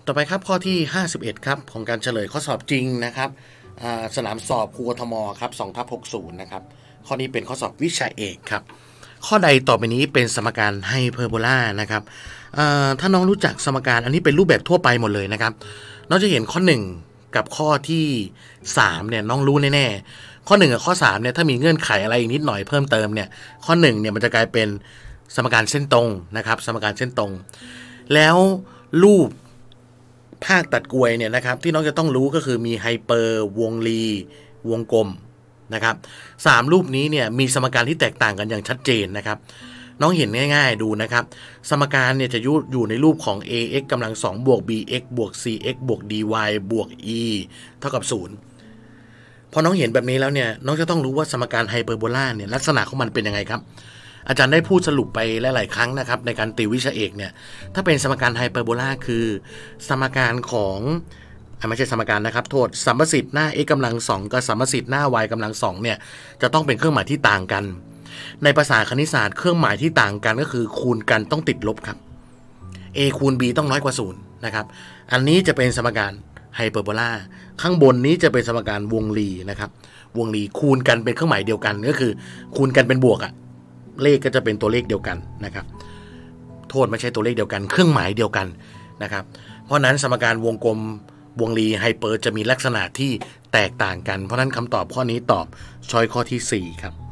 ต่อไปครับข้อที่51ครับของการเฉลยข้อสอบจริงนะครับสนามสอบครูกทมครับ2/60นะครับข้อนี้เป็นข้อสอบวิชาเอกครับข้อใดต่อไปนี้เป็นสมการไฮเปอร์โบลานะครับถ้าน้องรู้จักสมการอันนี้เป็นรูปแบบทั่วไปหมดเลยนะครับน้องจะเห็นข้อ1กับข้อที่3เนี่ยน้องรู้แน่ๆข้อ1กับข้อ3เนี่ยถ้ามีเงื่อนไขอะไรอีกนิดหน่อยเพิ่มเติมเนี่ยข้อ1เนี่ยมันจะกลายเป็นสมการเส้นตรงนะครับสมการเส้นตรงแล้วรูปภาคตัดกลวยเนี่ยนะครับที่น้องจะต้องรู้ก็คือมีไฮเปอร์วงรีวงกลมนะครับ3รูปนี้เนี่ยมีสมการที่แตกต่างกันอย่างชัดเจนนะครับน้องเห็นง่ายๆดูนะครับสมการเนี่ยจะอยู่ในรูปของ ax กำลัง2บวก bx บวก cx บวก dy บวก e เท่ากับ0พอน้องเห็นแบบนี้แล้วเนี่ยน้องจะต้องรู้ว่าสมการไฮเปอร์โบลาเนี่ยลักษณะของมันเป็นยังไงครับอาจารย์ได้พูดสรุปไปหลายๆครั้งนะครับในการติววิชาเอกเนี่ยถ้าเป็นสมการไฮเปอร์โบลาคือสมการของไม่ใช่สมการนะครับโทษสัมประสิทธิ์หน้า x กำลัง2กับสัมประสิทธิ์หน้า y กำลัง2เนี่ยจะต้องเป็นเครื่องหมายที่ต่างกันในภาษาคณิตศาสตร์เครื่องหมายที่ต่างกันก็คือคูณกันต้องติดลบครับ a คูณ b ต้องน้อยกว่า0นะครับอันนี้จะเป็นสมการไฮเปอร์โบลาข้างบนนี้จะเป็นสมการวงรีนะครับวงรีคูณกันเป็นเครื่องหมายเดียวกันก็คือคูณกันเป็นบวกเลขก็จะเป็นตัวเลขเดียวกันนะครับโทษไม่ใช่ตัวเลขเดียวกันเครื่องหมายเดียวกันนะครับเพราะนั้นสมการวงกลมวงรีไฮเปอร์จะมีลักษณะที่แตกต่างกันเพราะนั้นคำตอบข้อนี้ตอบช้อยข้อที่4ครับ